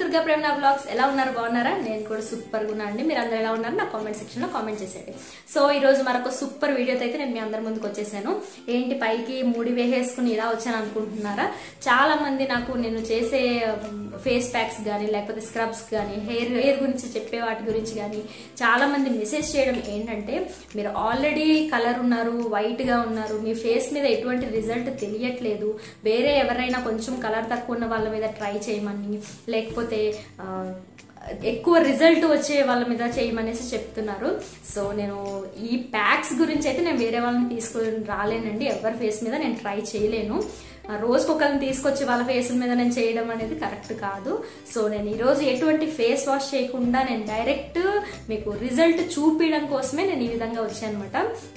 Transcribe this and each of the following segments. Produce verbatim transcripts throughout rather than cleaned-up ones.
దుర్గా ప్రేమ vlogs ఎలా ఉన్నారు బాగున్నారా నేను కూడా సూపర్ గా ఉన్నానండి మీరు అందరూ ఎలా ఉన్నారు నా కామెంట్ సెక్షన్ లో కామెంట్ చేసేయండి సో ఈ రోజు మరొక సూపర్ వీడియోతో అయితే నేను మీ అందరి ముందుకు వచ్చేసాను ఏంటి పైకి ముడి వేసేసుకుని ఇలా వచ్చాను అనుకుంటున్నారా చాలా మంది నాకు నేను చేసే ఫేస్ ప్యాక్స్ గానీ లేకపోతే స్క్రబ్స్ గానీ హెయిర్ హెయిర్ గురించి చెప్పే వాటి గురించి గానీ చాలా మంది మెసేజ్ చేయడం ఏంటంటే మీరు ఆల్రెడీ కలర్ ఉన్నారు వైట్ గా ఉన్నారు మీ ఫేస్ మీద ఎటువంటి రిజల్ట్ తెలియట్లేదు వేరే ఎవరైనా కొంచెం కలర్ తక్కువ ఉన్న వాళ్ళ మీద ట్రై చేయమని లేకపోతే ఎక్కువ రిజల్ట్ వచ్చే వాళ్ళ మీద చేయమనేసి చెప్తున్నారు సో నేను ఈ ప్యాక్స్ గురించి అయితే నేను వేరే వాళ్ళని తీసుకొని రాలేనండి ఎవరి ఫేస్ మీద నేను ట్రై చేయలేను రోజుకొకరిని తీసుకొచ్చి వాళ్ళ ఫేస్ మీద నేను చేయడం అనేది కరెక్ట్ కాదు సో నేను ఈరోజు ఎటువంటి ఫేస్ వాష్ చేయకుండా నేను డైరెక్ట్ మీకు రిజల్ట్ చూపించడం కోసమే నేను ఈ విధంగా వచ్చాను అనమాట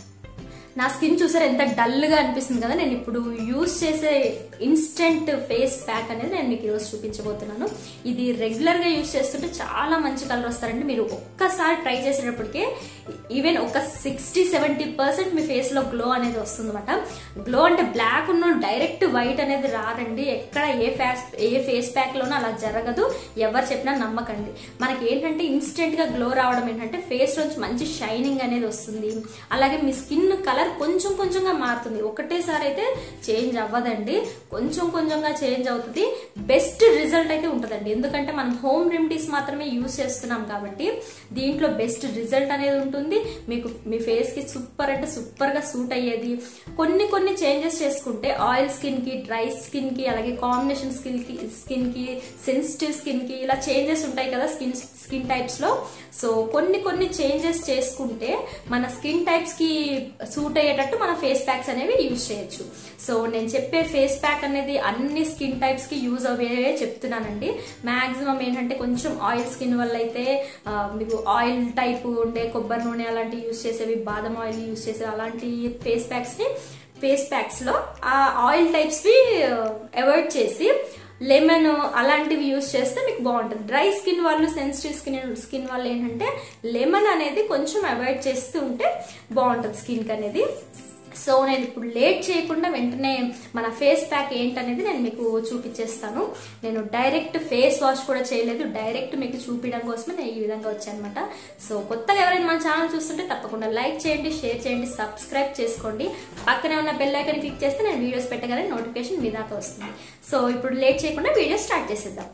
నా స్కిన్ చూసారు ఎంత డల్ గా అనిపిస్తుంది కదా నేను ఇప్పుడు యూజ్ చేసే ఇన్స్టెంట్ ఫేస్ ప్యాక్ అనేది నేను మీకు ఈరోజు చూపించబోతున్నాను ఇది రెగ్యులర్ గా యూజ్ చేస్తుంటే చాలా మంచి కలర్ వస్తారండి మీరు ఒక్కసారి ట్రై చేసేటప్పటికే ఈవెన్ ఒక సిక్స్టీ సెవెంటీ పర్సెంట్ మీ ఫేస్ లో గ్లో అనేది వస్తుంది అనమాట గ్లో అంటే బ్లాక్ ఉన్న డైరెక్ట్ వైట్ అనేది రారండి ఎక్కడ ఏ ఫేస్ ఏ ఫేస్ ప్యాక్ లోనూ అలా జరగదు ఎవరు చెప్పినా నమ్మకండి మనకి ఏంటంటే ఇన్స్టెంట్ గా గ్లో రావడం ఏంటంటే ఫేస్ నుంచి మంచి షైనింగ్ అనేది వస్తుంది అలాగే మీ స్కిన్ కలర్ కొంచెం కొంచెంగా మారుతుంది ఒకటేసారి అయితే చేంజ్ అవ్వదండి కొంచెం కొంచెంగా చేంజ్ అవుతుంది బెస్ట్ రిజల్ట్ అయితే ఉంటుందండి ఎందుకంటే మనం హోమ్ రెమెడీస్ మాత్రమే యూజ్ చేస్తున్నాం కాబట్టి దీంట్లో బెస్ట్ రిజల్ట్ అనేది ఉంటుంది మీకు మీ ఫేస్ కి సూపర్ అంటే సూపర్ గా సూట్ అయ్యేది కొన్ని కొన్ని చేంజెస్ చేసుకుంటే ఆయిల్ స్కిన్ కి డ్రై స్కిన్ కి అలాగే కాంబినేషన్ స్కిన్ కి స్కిన్ కి సెన్సిటివ్ స్కిన్ కి ఇలా చేంజెస్ ఉంటాయి కదా స్కిన్ స్కిన్ టైప్స్ లో సో కొన్ని కొన్ని చేంజెస్ చేసుకుంటే మన స్కిన్ టైప్స్ కి సూట్ అయ్యేటట్టు మన ఫేస్ ప్యాక్స్ అనేవి యూజ్ చేయొచ్చు సో నేను చెప్పే ఫేస్ ప్యాక్ అనేది అన్ని స్కిన్ టైప్స్ కి యూజ్ అయ్యే చెప్తున్నానండి మాక్సిమం ఏంటంటే కొంచెం ఆయిల్ స్కిన్ వల్ల అయితే మీకు ఆయిల్ టైప్ ఉండే కొబ్బరి నూనె అలాంటివి యూజ్ చేసేవి బాదం ఆయిల్ యూజ్ చేసేవి అలాంటి ఫేస్ ప్యాక్స్ ని ఫేస్ ప్యాక్స్ లో ఆ ఆయిల్ టైప్స్ వి అవాయిడ్ చేసి లెమన్ అలాంటివి యూజ్ చేస్తే మీకు బాగుంటుంది డ్రై స్కిన్ వాళ్ళు సెన్సిటివ్ స్కిన్ స్కిన్ వాళ్ళు ఏంటంటే లెమన్ అనేది కొంచెం అవాయిడ్ చేస్తూ ఉంటే బాగుంటుంది స్కిన్ అనేది సో నేను ఇప్పుడు లేట్ చేయకుండా వెంటనే మన ఫేస్ ప్యాక్ ఏంటనేది నేను మీకు చూపించేస్తాను నేను డైరెక్ట్ ఫేస్ వాష్ కూడా చేయలేదు డైరెక్ట్ మీకు చూపించడం కోసమే నేను ఈ విధంగా వచ్చానమాట సో కొత్తగా ఎవరైనా మన ఛానల్ చూస్తుంటే తప్పకుండా లైక్ చేయండి షేర్ చేయండి సబ్స్క్రైబ్ చేసుకోండి పక్కనే ఉన్న బెల్ ఐకాన్ క్లిక్ చేస్తే నేను వీడియోస్ పెట్టగానే నోటిఫికేషన్ మీ దాకా వస్తుంది సో ఇప్పుడు లేట్ చేయకుండా వీడియో స్టార్ట్ చేసేద్దాం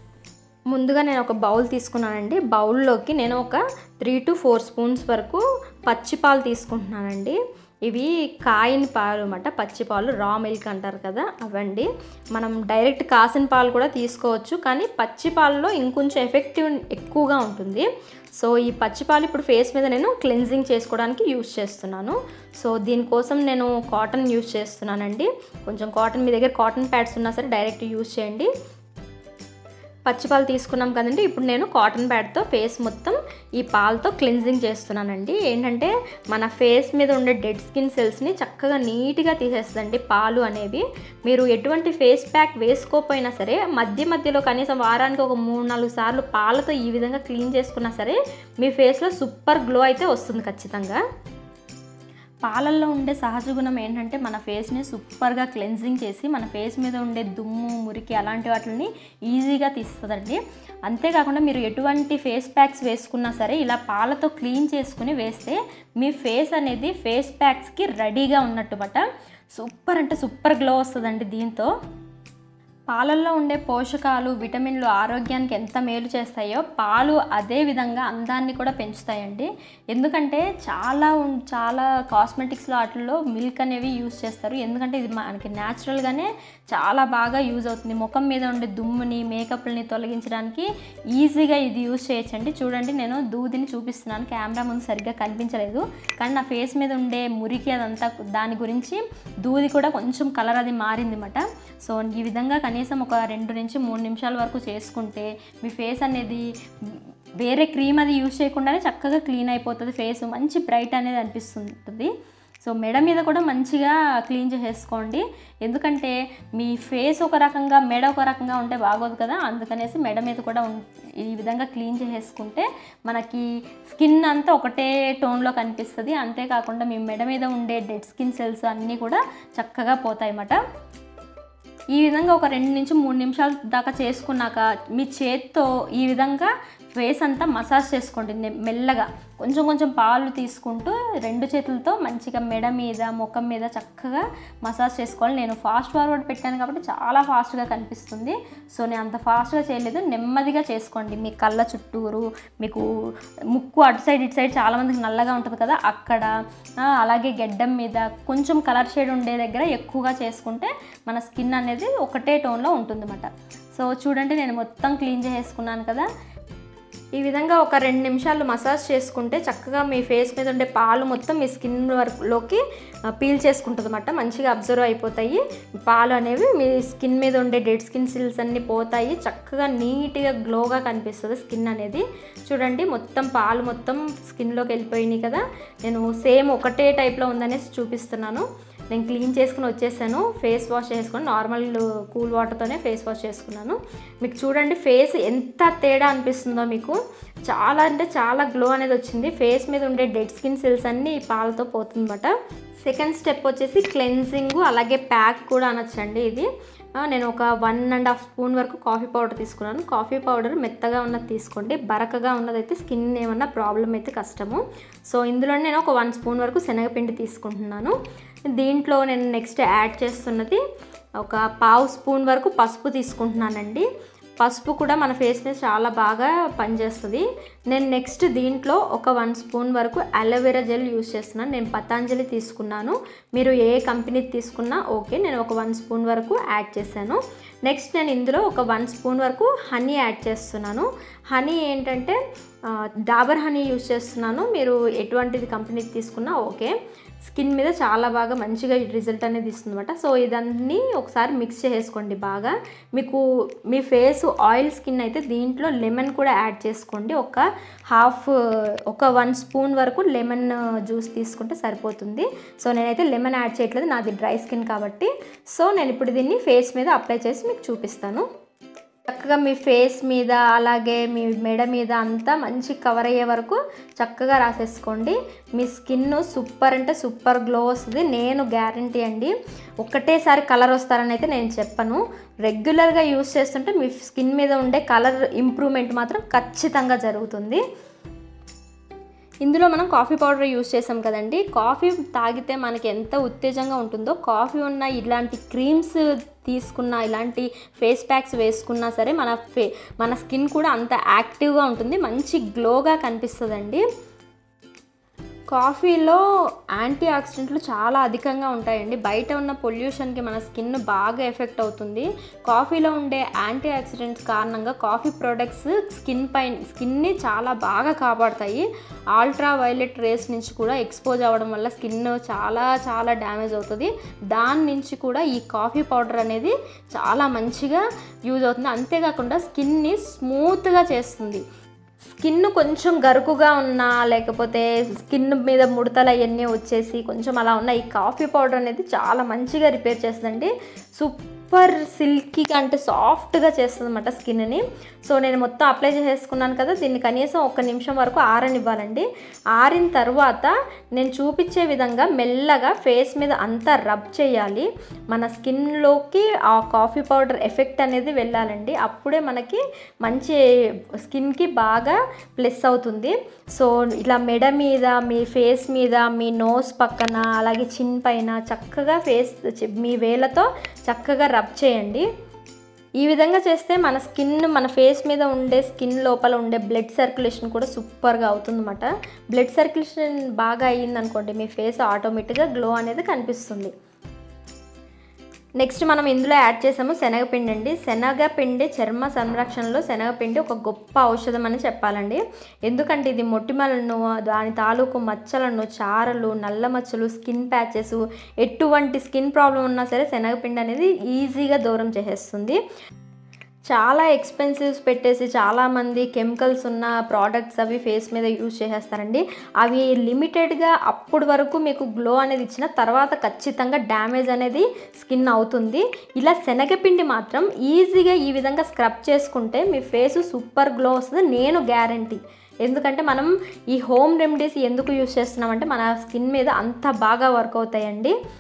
ముందుగా నేను ఒక బౌల్ తీసుకున్నానండి బౌల్లోకి నేను ఒక త్రీ టు ఫోర్ స్పూన్స్ వరకు పచ్చి పాలు తీసుకుంటున్నానండి ఇవి కాయిన పాలు అన్నమాట పచ్చి పాలు రా మిల్క్ అంటారు కదా అవండి మనం డైరెక్ట్ కాసిన పాలు కూడా తీసుకోవచ్చు కానీ పచ్చి పాలలో ఇంకొంచెం ఎఫెక్టివ్ ఎక్కువగా ఉంటుంది సో ఈ పచ్చి పాలు ఇప్పుడు ఫేస్ మీద నేను క్లెన్జింగ్ చేసుకోవడానికి యూజ్ చేస్తున్నాను సో దీనికోసం నేను కాటన్ యూజ్ చేస్తున్నానండి కొంచెం కాటన్ మీ దగ్గర కాటన్ ప్యాడ్స్ ఉన్నా సరే డైరెక్ట్ యూజ్ చేయండి పచ్చిపాలు తీసుకున్నాం కదండి ఇప్పుడు నేను కాటన్ ప్యాడ్తో ఫేస్ మొత్తం ఈ పాలతో క్లెన్జింగ్ చేస్తున్నానండి ఏంటంటే మన ఫేస్ మీద ఉండే డెడ్ స్కిన్ సెల్స్ని చక్కగా నీట్గా తీసేస్తుందండి పాలు అనేవి మీరు ఎటువంటి ఫేస్ ప్యాక్ వేసుకోకపోయినా సరే మధ్య మధ్యలో కనీసం వారానికి ఒక మూడు నాలుగు సార్లు పాలతో ఈ విధంగా క్లీన్ చేసుకున్నా సరే మీ ఫేస్లో సూపర్ గ్లో అయితే వస్తుంది ఖచ్చితంగా పాలల్లో ఉండే సహజ గుణం ఏంటంటే మన ఫేస్ని సూపర్గా క్లెన్జింగ్ చేసి మన ఫేస్ మీద ఉండే దుమ్ము మురికి అలాంటి వాటిని ఈజీగా తీస్తుందండి అంతేకాకుండా మీరు ఎటువంటి ఫేస్ ప్యాక్స్ వేసుకున్నా సరే ఇలా పాలతో క్లీన్ చేసుకుని వేస్తే మీ ఫేస్ అనేది ఫేస్ ప్యాక్స్కి రెడీగా ఉన్నట్టుమాట సూపర్ అంటే సూపర్ గ్లో వస్తుందండి దీంతో పాలల్లో ఉండే పోషకాలు విటమిన్లు ఆరోగ్యానికి ఎంత మేలు చేస్తాయో పాలు అదే విధంగా అందాన్ని కూడా పెంచుతాయండి ఎందుకంటే చాలా చాలా కాస్మెటిక్స్లో వాటిల్లో మిల్క్ అనేవి యూజ్ చేస్తారు ఎందుకంటే ఇది మనకి న్యాచురల్గానే చాలా బాగా యూజ్ అవుతుంది ముఖం మీద ఉండే దుమ్ముని మేకప్ని తొలగించడానికి ఈజీగా ఇది యూజ్ చేయొచ్చండి చూడండి నేను దూదిని చూపిస్తున్నాను కెమెరా ముందు సరిగ్గా కనిపించలేదు కానీ నా ఫేస్ మీద ఉండే మురికి అదంతా దాని గురించి దూది కూడా కొంచెం కలర్ అది మారింది అన్నమాట సో ఈ విధంగా కనీసం ఒక రెండు నుంచి మూడు నిమిషాల వరకు చేసుకుంటే మీ ఫేస్ అనేది వేరే క్రీమ్ అది యూజ్ చేయకుండానే చక్కగా క్లీన్ అయిపోతుంది ఫేస్ మంచి బ్రైట్ అనేది అనిపిస్తుంటుంది సో మెడ మీద కూడా మంచిగా క్లీన్ చేసేసుకోండి ఎందుకంటే మీ ఫేస్ ఒక రకంగా మెడ ఒక రకంగా ఉంటే బాగోదు కదా అందుకనేసి మెడ మీద కూడా ఈ విధంగా క్లీన్ చేసేసుకుంటే మనకి స్కిన్ అంతా ఒకటే టోన్లో కనిపిస్తుంది అంతేకాకుండా మీ మెడ మీద ఉండే డెడ్ స్కిన్ సెల్స్ అన్నీ కూడా చక్కగా పోతాయి అన్నమాట ఈ విధంగా ఒక రెండు నుంచి మూడు నిమిషాల దాకా చేసుకున్నాక మీ చేత్తో ఈ విధంగా ఫేస్ అంతా మసాజ్ చేసుకోండి మెల్లగా. కొంచెం కొంచెం పాలు తీసుకుంటూ రెండు చేతులతో మంచిగా మెడ మీద ముఖం మీద చక్కగా మసాజ్ చేసుకోవాలి. నేను ఫాస్ట్ ఫార్వర్డ్ పెట్టాను కాబట్టి చాలా ఫాస్ట్గా కనిపిస్తుంది. సో నేను అంత ఫాస్ట్గా చేయలేదు, నెమ్మదిగా చేసుకోండి. మీ కళ్ళ చుట్టూరు, మీకు ముక్కు అటు సైడ్ ఇటు సైడ్ చాలామందికి నల్లగా ఉంటుంది కదా అక్కడ, అలాగే గెడ్డం మీద కొంచెం కలర్ షేడ్ ఉండే దగ్గర ఎక్కువగా చేసుకుంటే మన స్కిన్ అనేది ఒకటే టోన్లో ఉంటుందన్నమాట. సో చూడండి నేను మొత్తం క్లీన్ చేసుకున్నాను కదా. ఈ విధంగా ఒక రెండు నిమిషాలు మసాజ్ చేసుకుంటే చక్కగా మీ ఫేస్ మీద ఉండే పాలు మొత్తం మీ స్కిన్ వరకులోకి పీల్ చేసుకుంటుంది అన్నమాట. మంచిగా అబ్జర్వ్ అయిపోతాయి పాలు అనేవి, మీ స్కిన్ మీద ఉండే డెడ్ స్కిన్ సెల్స్ అన్నీ పోతాయి, చక్కగా నీట్గా గ్లోగా కనిపిస్తుంది స్కిన్ అనేది. చూడండి మొత్తం పాలు మొత్తం స్కిన్లోకి వెళ్ళిపోయినాయి కదా. నేను సేమ్ ఒకటే టైప్లో ఉందనేసి చూపిస్తున్నాను. నేను క్లీన్ చేసుకుని వచ్చేసాను, ఫేస్ వాష్ చేసుకుని నార్మల్ కూల్ వాటర్తోనే ఫేస్ వాష్ చేసుకున్నాను. మీకు చూడండి ఫేస్ ఎంత తేడా అనిపిస్తుందో మీకు, చాలా అంటే చాలా గ్లో అనేది వచ్చింది. ఫేస్ మీద ఉండే డెడ్ స్కిన్ సెల్స్ అన్నీ ఈ పాలతో పోతుందన్నమాట. సెకండ్ స్టెప్ వచ్చేసి క్లెన్జింగ్, అలాగే ప్యాక్ కూడా అనొచ్చండి. ఇది నేను ఒక వన్ అండ్ హాఫ్ స్పూన్ వరకు కాఫీ పౌడర్ తీసుకున్నాను. కాఫీ పౌడర్ మెత్తగా ఉన్నది తీసుకోండి, బరకగా ఉన్నదైతే స్కిన్ ఏమన్నా ప్రాబ్లం అయితే కష్టము. సో ఇందులో నేను ఒక వన్ స్పూన్ వరకు శనగపిండి తీసుకుంటున్నాను. దీంట్లో నేను నెక్స్ట్ యాడ్ చేస్తున్నది ఒక పావు స్పూన్ వరకు పసుపు తీసుకుంటున్నానండి. పసుపు కూడా మన ఫేస్ మీద చాలా బాగా పనిచేస్తుంది. నేను నెక్స్ట్ దీంట్లో ఒక వన్ స్పూన్ వరకు అలోవెరా జెల్ యూస్ చేస్తున్నాను. నేను పతాంజలి తీసుకున్నాను, మీరు ఏ కంపెనీ తీసుకున్నా ఓకే. నేను ఒక వన్ స్పూన్ వరకు యాడ్ చేశాను. నెక్స్ట్ నేను ఇందులో ఒక వన్ స్పూన్ వరకు హనీ యాడ్ చేస్తున్నాను. హనీ ఏంటంటే డాబర్ హనీ యూస్ చేస్తున్నాను, మీరు ఎటువంటిది కంపెనీ తీసుకున్నా ఓకే. స్కిన్ మీద చాలా బాగా మంచిగా రిజల్ట్ అనేది ఇస్తుంది అనమాట. సో ఇదన్నీ ఒకసారి మిక్స్ చేసుకోండి బాగా. మీకు మీ ఫేస్ ఆయిల్ స్కిన్ అయితే దీంట్లో లెమన్ కూడా యాడ్ చేసుకోండి. ఒక హాఫ్ ఒక వన్ స్పూన్ వరకు లెమన్ జ్యూస్ తీసుకుంటే సరిపోతుంది. సో నేనైతే లెమన్ యాడ్ చేయట్లేదు, నాది డ్రై స్కిన్ కాబట్టి. సో నేను ఇప్పుడు దీన్ని ఫేస్ మీద అప్లై చేసి మీకు చూపిస్తాను. చక్కగా మీ ఫేస్ మీద అలాగే మీ మెడ మీద అంతా మంచి కవర్ అయ్యే వరకు చక్కగా రాసేసుకోండి. మీ స్కిన్ సూపర్ అంటే సూపర్ గ్లో వస్తుంది, నేను గ్యారంటీ అండి. ఒక్కటేసారి కలర్ వస్తారని అయితే నేను చెప్పను, రెగ్యులర్గా యూస్ చేస్తుంటే మీ స్కిన్ మీద ఉండే కలర్ ఇంప్రూవ్మెంట్ మాత్రం ఖచ్చితంగా జరుగుతుంది. ఇందులో మనం కాఫీ పౌడర్ యూస్ చేసాం కదండి. కాఫీ తాగితే మనకి ఎంత ఉత్తేజంగా ఉంటుందో, కాఫీ ఉన్న ఇలాంటి క్రీమ్స్ తీసుకున్న ఇలాంటి ఫేస్ ప్యాక్స్ వేసుకున్నా సరే మన ఫే మన స్కిన్ కూడా అంత యాక్టివ్గా ఉంటుంది, మంచి గ్లోగా కనిపిస్తుందండి. కాఫీలో యాంటీ ఆక్సిడెంట్లు చాలా అధికంగా ఉంటాయండి. బయట ఉన్న పొల్యూషన్కి మన స్కిన్ బాగా ఎఫెక్ట్ అవుతుంది. కాఫీలో ఉండే యాంటీ ఆక్సిడెంట్స్ కారణంగా కాఫీ ప్రొడక్ట్స్ స్కిన్ పైన స్కిన్ని చాలా బాగా కాపాడుతాయి. అల్ట్రా వైలెట్ రేస్ నుంచి కూడా ఎక్స్పోజ్ అవ్వడం వల్ల స్కిన్ చాలా చాలా డ్యామేజ్ అవుతుంది. దాని నుంచి కూడా ఈ కాఫీ పౌడర్ అనేది చాలా మంచిగా యూజ్ అవుతుంది. అంతేకాకుండా స్కిన్ని స్మూత్గా చేస్తుంది. స్కిన్ కొంచెం గరుకుగా ఉన్నా లేకపోతే స్కిన్ మీద ముడతలు అవన్నీ వచ్చేసి కొంచెం అలా ఉన్న ఈ కాఫీ పౌడర్ అనేది చాలా మంచిగా రిపేర్ చేస్తుందండి. సూపర్ సిల్కీగా అంటే సాఫ్ట్గా చేస్తుంది అన్నమాట స్కిన్ని. సో నేను మొత్తం అప్లై చేసేసుకున్నాను కదా, దీన్ని కనీసం ఒక నిమిషం వరకు ఆరనివ్వాలండి. ఆరిన తర్వాత నేను చూపించే విధంగా మెల్లగా ఫేస్ మీద అంతా రబ్ చేయాలి. మన స్కిన్లోకి ఆ కాఫీ పౌడర్ ఎఫెక్ట్ అనేది వెళ్ళాలండి, అప్పుడే మనకి మంచి స్కిన్కి బాగా ప్లస్ అవుతుంది. సో ఇలా మెడ మీద, మీ ఫేస్ మీద, మీ నోస్ పక్కన, అలాగే చిన్ పైన చక్కగా ఫేస్ మీ వేళ్ళతో చక్కగా రబ్ చేయండి. ఈ విధంగా చేస్తే మన స్కిన్ మన ఫేస్ మీద ఉండే స్కిన్ లోపల ఉండే బ్లడ్ సర్క్యులేషన్ కూడా సూపర్గా అవుతుందన్నమాట. బ్లడ్ సర్క్యులేషన్ బాగా అయ్యిందనుకోండి మీ ఫేస్ ఆటోమేటిక్గా గ్లో అనేది కనిపిస్తుంది. నెక్స్ట్ మనం ఇందులో యాడ్ చేసాము శనగపిండి అండి. శనగపిండి చర్మ సంరక్షణలో శనగపిండి ఒక గొప్ప ఔషధం అని చెప్పాలండి. ఎందుకంటే ఇది మొటిమలను, దాని తాలూకు మచ్చలను, చారలు, నల్ల మచ్చలు, స్కిన్ ప్యాచెస్, ఎటువంటి స్కిన్ ప్రాబ్లం ఉన్నా సరే శనగపిండి అనేది ఈజీగా దూరం చేసేస్తుంది. చాలా ఎక్స్పెన్సివ్స్ పెట్టేసి చాలామంది కెమికల్స్ ఉన్న ప్రోడక్ట్స్ అవి ఫేస్ మీద యూజ్ చేసేస్తారండి. అవి లిమిటెడ్గా అప్పటి వరకు మీకు గ్లో అనేది ఇచ్చిన తర్వాత ఖచ్చితంగా డ్యామేజ్ అనేది స్కిన్ అవుతుంది. ఇలా శనగపిండి మాత్రం ఈజీగా ఈ విధంగా స్క్రబ్ చేసుకుంటే మీ ఫేస్ సూపర్ గ్లో వస్తుంది, నేను గ్యారంటీ. ఎందుకంటే మనం ఈ హోమ్ రెమెడీస్ ఎందుకు యూజ్ చేస్తున్నామంటే మన స్కిన్ మీద అంత బాగా వర్క్ అవుతాయండి.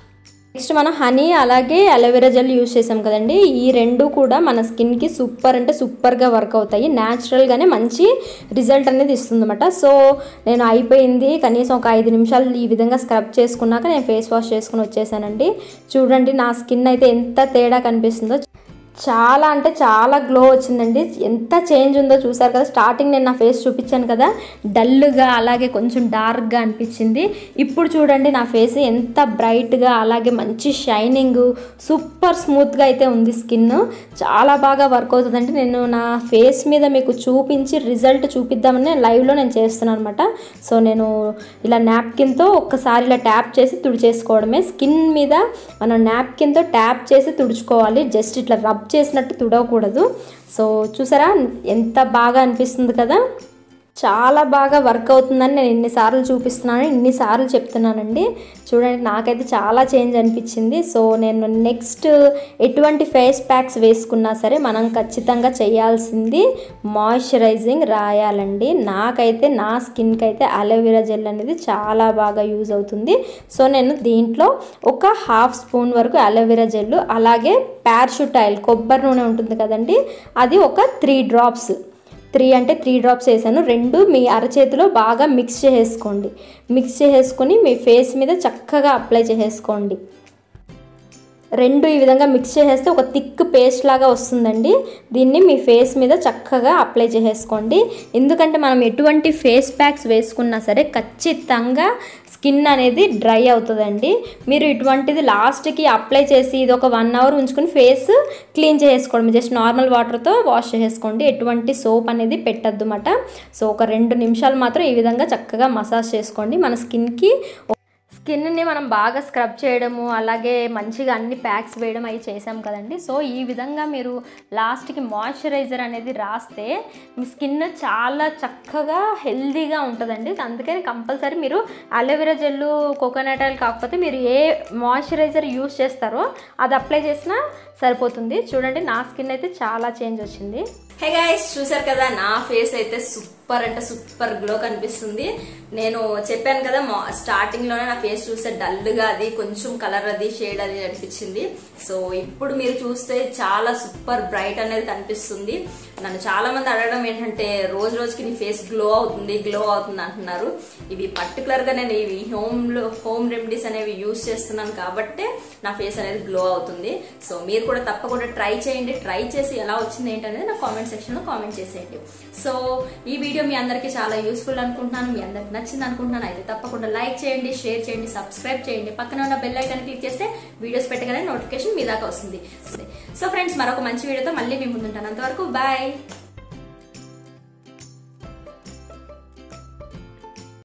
నెక్స్ట్ మనం హనీ అలాగే అలోవెరా జెల్ యూజ్ చేసాం కదండి, ఈ రెండు కూడా మన స్కిన్కి సూపర్ అంటే సూపర్గా వర్క్ అవుతాయి. న్యాచురల్గానే మంచి రిజల్ట్ అనేది ఇస్తుంది అనమాట. సో నేను అయిపోయింది, కనీసం ఒక ఐదు నిమిషాలు ఈ విధంగా స్క్రబ్ చేసుకున్నాక నేను ఫేస్ వాష్ చేసుకుని వచ్చేసానండి. చూడండి నా స్కిన్ అయితే ఎంత తేడా కనిపిస్తుందో, చాలా అంటే చాలా గ్లో వచ్చిందండి. ఎంత చేంజ్ ఉందో చూసారు కదా. స్టార్టింగ్ నేను నా ఫేస్ చూపించాను కదా, డల్గా అలాగే కొంచెం డార్క్గా అనిపించింది. ఇప్పుడు చూడండి నా ఫేస్ ఎంత బ్రైట్గా అలాగే మంచి షైనింగ్ సూపర్ స్మూత్గా అయితే ఉంది. స్కిన్ చాలా బాగా వర్క్ అవుతుందండి. నేను నా ఫేస్ మీద మీకు చూపించి రిజల్ట్ చూపిద్దామని లైవ్లో నేను చేస్తున్నాను అనమాట. సో నేను ఇలా నాప్కిన్తో ఒక్కసారి ఇలా ట్యాప్ చేసి తుడిచేసుకోవడమే. స్కిన్ మీద మనం నాప్కిన్తో ట్యాప్ చేసి తుడుచుకోవాలి, జస్ట్ ఇట్లా రబ్ చేసినట్టు తుడవకూడదు. సో చూసారా ఎంత బాగా అనిపిస్తుంది కదా. చాలా బాగా వర్క్ అవుతుందని నేను ఎన్నిసార్లు చూపిస్తున్నాను, ఇన్నిసార్లు చెప్తున్నానండి. చూడండి నాకైతే చాలా చేంజ్ అనిపించింది. సో నేను నెక్స్ట్ ఎటువంటి ఫేస్ ప్యాక్స్ వేసుకున్నా సరే మనం ఖచ్చితంగా చేయాల్సింది మాయిశ్చరైజింగ్ రాయాలండి. నాకైతే నా స్కిన్కి అయితే అలోవెరా జెల్ అనేది చాలా బాగా యూజ్ అవుతుంది. సో నేను దీంట్లో ఒక హాఫ్ స్పూన్ వరకు అలోవెరా జెల్ అలాగే పారాషూట్ ఆయిల్ కొబ్బరి నూనె ఉంటుంది కదండి, అది ఒక త్రీ డ్రాప్స్ త్రీ అంటే త్రీ డ్రాప్స్ వేసాను. రెండు మీ అరచేతిలో బాగా మిక్స్ చేసేసుకోండి. మిక్స్ చేసేసుకొని మీ ఫేస్ మీద చక్కగా అప్లై చేసేసుకోండి. రెండు ఈ విధంగా మిక్స్ చేసేస్తే ఒక థిక్ పేస్ట్ లాగా వస్తుందండి. దీన్ని మీ ఫేస్ మీద చక్కగా అప్లై చేసేసుకోండి. ఎందుకంటే మనం ఎటువంటి ఫేస్ ప్యాక్స్ వేసుకున్నా సరే ఖచ్చితంగా స్కిన్ అనేది డ్రై అవుతుందండి. మీరు ఇటువంటిది లాస్ట్కి అప్లై చేసి ఇది ఒక వన్ అవర్ ఉంచుకొని ఫేస్ క్లీన్ చేసుకోవడం, జస్ట్ నార్మల్ వాటర్తో వాష్ చేసుకోండి. ఎటువంటి సోప్ అనేది పెట్టద్దు అన్నమాట. సో ఒక రెండు నిమిషాలు మాత్రం ఈ విధంగా చక్కగా మసాజ్ చేసుకోండి. మన స్కిన్కి స్కిన్ని మనం బాగా స్క్రబ్ చేయడము అలాగే మంచిగా అన్ని ప్యాక్స్ వేయడం అవి చేసాం కదండి. సో ఈ విధంగా మీరు లాస్ట్కి మాయిశ్చరైజర్ అనేది రాస్తే మీ స్కిన్ చాలా చక్కగా హెల్దీగా ఉంటుందండి. అందుకని కంపల్సరీ మీరు అలోవెరా జెల్ కోకోనట్ ఆయిల్ కాకపోతే మీరు ఏ మాయిశ్చరైజర్ యూస్ చేస్తారో అది అప్లై చేసినా సరిపోతుంది. చూడండి నా స్కిన్ అయితే చాలా చేంజ్ వచ్చింది. హే గైస్, చూసారు కదా నా ఫేస్ అయితే సూపర్ అంటే సూపర్ గ్లో కనిపిస్తుంది. నేను చెప్పాను కదా స్టార్టింగ్ లోనే నా ఫేస్ చూస్తే డల్ గా అది కొంచెం కలర్ అది షేడ్ అది అనిపించింది. సో ఇప్పుడు మీరు చూస్తే చాలా సూపర్ బ్రైట్ అనేది కనిపిస్తుంది. నన్ను చాలా మంది అడగడం ఏంటంటే రోజు రోజుకి నీ ఫేస్ గ్లో అవుతుంది గ్లో అవుతుంది అంటున్నారు. ఇవి పర్టికులర్ గా నేను ఇవి హోమ్ హోమ్ రెమెడీస్ అనేవి యూజ్ చేస్తున్నాను కాబట్టి నా ఫేస్ అనేది గ్లో అవుతుంది. సో మీరు కూడా తప్పకుండా ట్రై చేయండి. ట్రై చేసి ఎలా వచ్చింది ఏంటనేది నా కామెంట్ సెక్షన్ లో కామెంట్ చేసేయండి. సో ఈ వీడియో మీ అందరికీ చాలా యూస్ఫుల్ అనుకుంటున్నాను, మీ అందరికి నచ్చింది అనుకుంటున్నాను. అయితే తప్పకుండా లైక్ చేయండి, షేర్ చేయండి, సబ్స్క్రైబ్ చేయండి. పక్కన ఉన్న బెల్ ఐకాన్ క్లిక్ చేస్తే వీడియోస్ పెట్టగానే నోటిఫికేషన్ మీ దాకా వస్తుంది. సో ఫ్రెండ్స్, మరొక మంచి వీడియోతో మళ్ళీ మీ ముందుంటాను. అంతవరకు బాయ్.